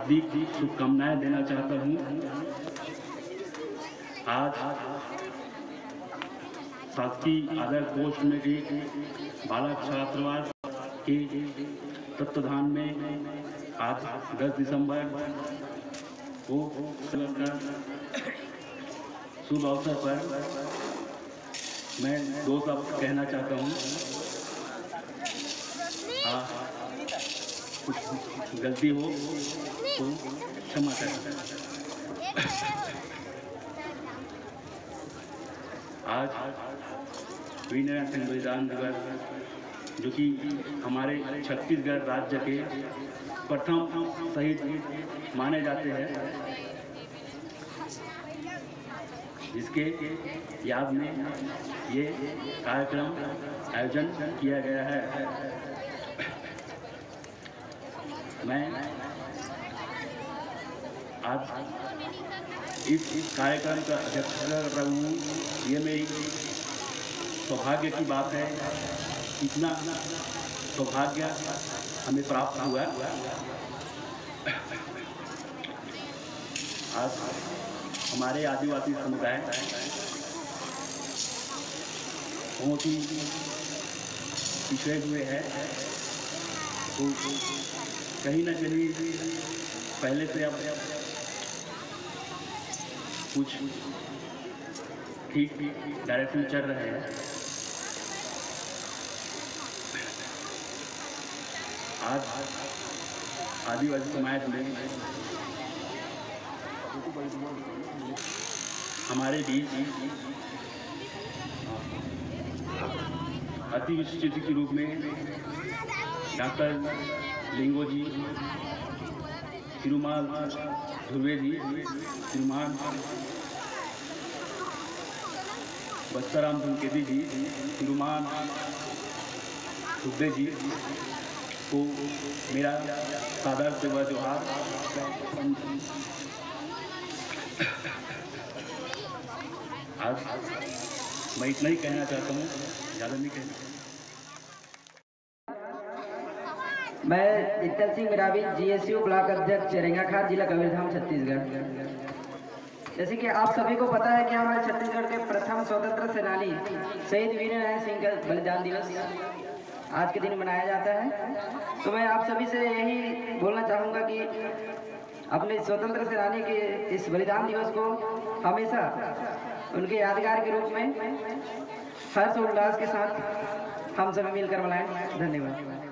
हार्दिक शुभकामनाएं देना चाहता हूं। आज शासकीय आदर्श पोस्ट मैट्रिक बालक छात्रावास के तत्वाधान में आज 10 दिसंबर को शुभ अवसर पर मैं 2 शब्द कहना चाहता हूँ। कुछ गलती हो तो क्षमा करें। आज वीर नारायण सिंह बलिदान दिवस, जो कि हमारे छत्तीसगढ़ राज्य के प्रथम शहीद माने जाते हैं, जिसके याद में ये कार्यक्रम आयोजन किया गया है। मैं आज इस कार्यक्रम का अध्यक्ष कर रहा हूँ। ये मेरी सौभाग्य की बात है, इतना सौभाग्य हमें प्राप्त हुआ। आज हमारे आदिवासी समुदाय बहुत ही पिछड़े हुए हैं, तो कहीं ना कहीं पहले से अब कुछ ठीक डायरेक्शन चल रहे हैं। आज आदिवासी समाज में हमारे बीच अति विशिष्ट अतिथि के रूप में डॉक्टर लिंगो जी, श्रीमान ध्रुवे जी, श्रीमान बस्ताराम धनकेदी जी, श्रीमान सुखदेव जी को मेरा सादर सेवा जोहार। आज मैं इतना ही कहना चाहता हूँ, ज़्यादा नहीं कहना। मैं इत्तल सिंह मिरावी, जीएसयू ब्लॉक अध्यक्ष रेंगाखार, जिला कबीरधाम, छत्तीसगढ़। जैसे कि आप सभी को पता है कि हमारे छत्तीसगढ़ के प्रथम स्वतंत्र सेनानी शहीद वीर नारायण सिंह का बलिदान दिवस आज के दिन मनाया जाता है। तो मैं आप सभी से यही बोलना चाहूँगा कि अपने स्वतंत्र सेनानी के इस बलिदान दिवस को हमेशा उनके यादगार के रूप में हर्ष और उल्लास के साथ हम सभी मिलकर मनाएं। धन्यवाद।